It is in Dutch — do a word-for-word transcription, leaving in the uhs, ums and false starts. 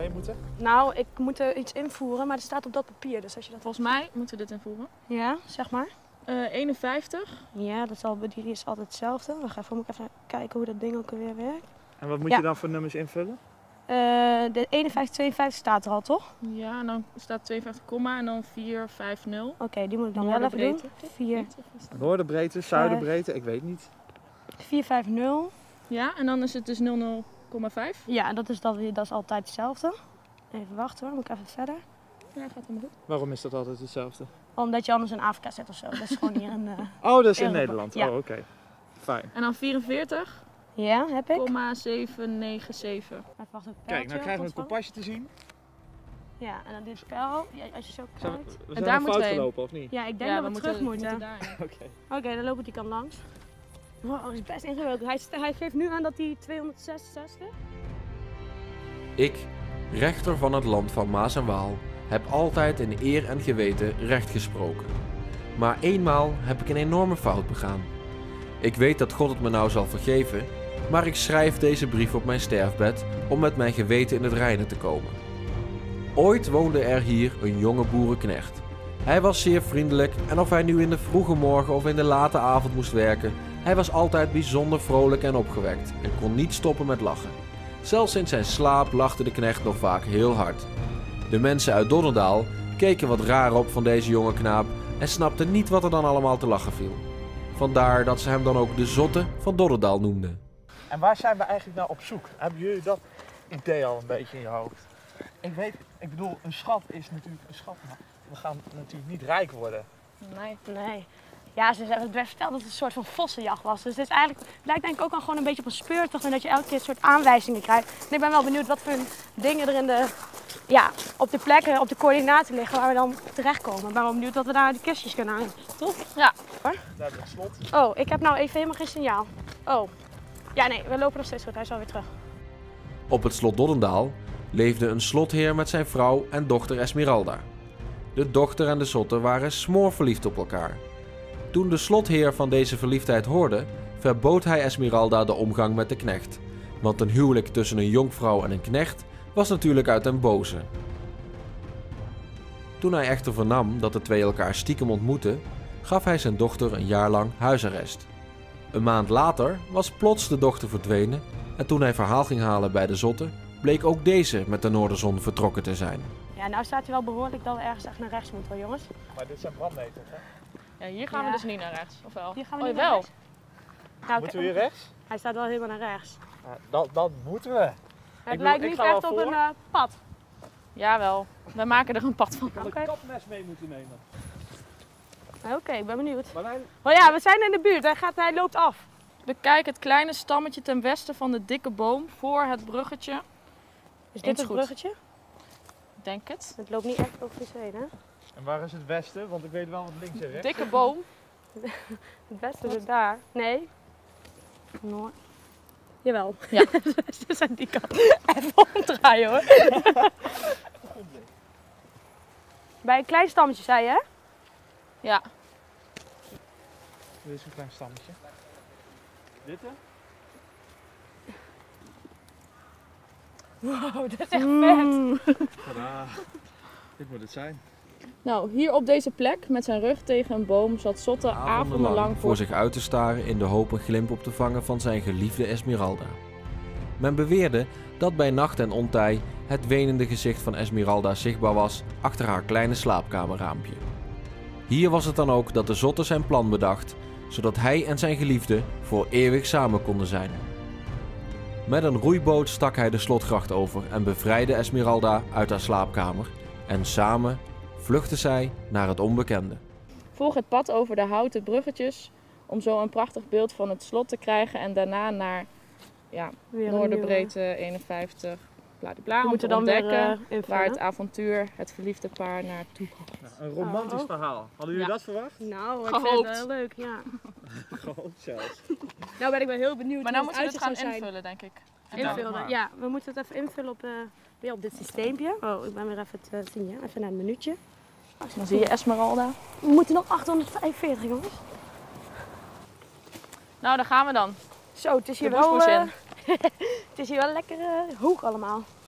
mee moeten? Nou, ik moet er iets invoeren, maar er staat op dat papier. Dus als je dat... Volgens mij moeten we dit invoeren. Ja, zeg maar. Uh, eenenvijftig. Ja, dat zal, die is altijd hetzelfde. Wacht even, moet ik even kijken hoe dat ding ook weer werkt. En wat moet ja. je dan voor nummers invullen? Uh, de eenenvijftig, tweeënvijftig staat er al, toch? Ja, en dan staat tweeënvijftig, en dan vier vijf nul. Oké, okay, die moet ik dan wel even doen. vier. Noorderbreedte, zuiderbreedte, ik weet niet. vier vijf nul. Ja, en dan is het dus nul nul komma vijf. Ja, dat is, dat, dat is altijd hetzelfde. Even wachten hoor, moet ik even verder. Ja, gaat helemaal goed. Waarom is dat altijd hetzelfde? Omdat je anders in Afrika zit of zo. Dat is gewoon hier een... Uh, oh, dat is in Europa. Nederland. Ja. Oh, oké. Okay. Fijn. En dan vierenveertig. Ja, heb ik. komma zeven negen zeven. Even wachten, kijk, nou krijgen we een kompasje te zien. Ja, en dan dit spel. Ja, als je zo kijkt. We, we zijn daar fout gelopen, of niet? Ja, ik denk ja, dat we, we terug moeten. moeten. Oké. Okay. Oké, okay, dan lopen we die kant langs. Wow, dat is best ingewikkeld. Hij, hij geeft nu aan dat hij tweehonderdzesenzestig. Ik, rechter van het land van Maas en Waal, heb altijd in eer en geweten recht gesproken. Maar eenmaal heb ik een enorme fout begaan. Ik weet dat God het me nou zal vergeven, maar ik schrijf deze brief op mijn sterfbed om met mijn geweten in het reine te komen. Ooit woonde er hier een jonge boerenknecht. Hij was zeer vriendelijk en of hij nu in de vroege morgen of in de late avond moest werken, hij was altijd bijzonder vrolijk en opgewekt en kon niet stoppen met lachen. Zelfs in zijn slaap lachte de knecht nog vaak heel hard. De mensen uit Doddendaal keken wat raar op van deze jonge knaap en snapten niet wat er dan allemaal te lachen viel. Vandaar dat ze hem dan ook de zotte van Doddendaal noemden. En waar zijn we eigenlijk nou op zoek? Hebben jullie dat idee al een beetje in je hoofd? Ik weet, ik bedoel, een schat is natuurlijk een schat, maar we gaan natuurlijk niet rijk worden. Nee. Nee. Ja, ze hebben het verteld dat het een soort van vossenjacht was. Dus het is eigenlijk, het lijkt denk ik ook al gewoon een beetje op een speurtocht en dat je elke keer een soort aanwijzingen krijgt. En ik ben wel benieuwd wat voor dingen er in de, ja, op de plekken, op de coördinaten liggen waar we dan terechtkomen. Ik ben wel benieuwd dat we daar de kistjes kunnen halen. Toch? Ja. Waar? Daar het slot. Oh, ik heb nou even helemaal geen signaal. Oh. Ja, nee, we lopen nog steeds goed. Hij is alweer terug. Op het slot Doddendaal leefde een slotheer met zijn vrouw en dochter Esmeralda. De dochter en de zotte waren smoorverliefd op elkaar. Toen de slotheer van deze verliefdheid hoorde, verbood hij Esmeralda de omgang met de knecht. Want een huwelijk tussen een jonkvrouw en een knecht was natuurlijk uit den boze. Toen hij echter vernam dat de twee elkaar stiekem ontmoetten, gaf hij zijn dochter een jaar lang huisarrest. Een maand later was plots de dochter verdwenen en toen hij verhaal ging halen bij de zotte, bleek ook deze met de noorderzon vertrokken te zijn. Ja, nou staat hij wel behoorlijk dat we ergens echt naar rechts moeten, hoor, jongens. Maar dit zijn brandmeters, hè? Ja, hier gaan ja. we dus niet naar rechts, of wel? Hier gaan we oh, niet wel. naar rechts. Nou, moeten we hier rechts? Hij staat wel helemaal naar rechts. Ja, dat, dat moeten we. Het ik lijkt bedoel, niet ik ga echt wel op voor. een uh, pad. Jawel, wij maken er een pad van. Ik had Oké. een kapmes mee moeten nemen. Oké, okay, ik ben benieuwd. Marlijn? Oh ja, we zijn in de buurt. Hij, gaat, hij loopt af. Bekijk het kleine stammetje ten westen van de dikke boom voor het bruggetje. Is dit Eens het goed. bruggetje? Ik denk het. Het loopt niet echt over de zee, hè? En waar is het westen? Want ik weet wel wat links en rechts. Dikke boom. Het beste is daar. Nee. Noord. Jawel. Ja. Ze zijn die kant. Even omdraaien, hoor. Bij een klein stammetje, zei je, hè? Ja. Dit is een klein stammetje. Dit, hè? Wow, dat is echt vet. Tadaa. Dit moet het zijn. Nou, hier op deze plek met zijn rug tegen een boom zat Zotte avondenlang voor zich uit te staren in de hoop een glimp op te vangen van zijn geliefde Esmeralda. Men beweerde dat bij nacht en ontij het wenende gezicht van Esmeralda zichtbaar was achter haar kleine slaapkamerraampje. Hier was het dan ook dat de zotte zijn plan bedacht, zodat hij en zijn geliefde voor eeuwig samen konden zijn. Met een roeiboot stak hij de slotgracht over en bevrijdde Esmeralda uit haar slaapkamer en samen vluchtten zij naar het onbekende. Volg het pad over de houten bruggetjes om zo een prachtig beeld van het slot te krijgen en daarna naar ja, Noorderbreedte eenenvijftig, bladibla, om te ontdekken uh, waar het avontuur, het verliefde paar naartoe gaat. Nou, een romantisch oh. verhaal. Hadden jullie ja. dat verwacht? Nou, ik Gehoopt. vind het wel leuk, ja. Gehoopt zelfs. Nou ben ik wel heel benieuwd. Maar nou hoe moeten we het gaan zijn. invullen, denk ik. Invullen, ja. We moeten het even invullen op, uh, weer op dit systeempje. Oh, ik ben weer even te uh, zien, ja. Even naar het minuutje. Dan zie je Esmeralda. We moeten nog achthonderdvijfenveertig, jongens. Nou, daar gaan we dan. Zo, het is hier, wel, uh, het is hier wel lekker uh, hoog allemaal.